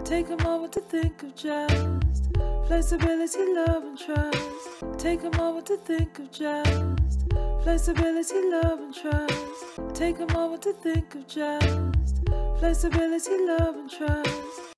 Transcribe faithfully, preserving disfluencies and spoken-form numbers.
Take a moment to think of just flexibility, love and trust. Take a moment to think of just flexibility, love and trust. Take a moment to think of just flexibility, love and trust.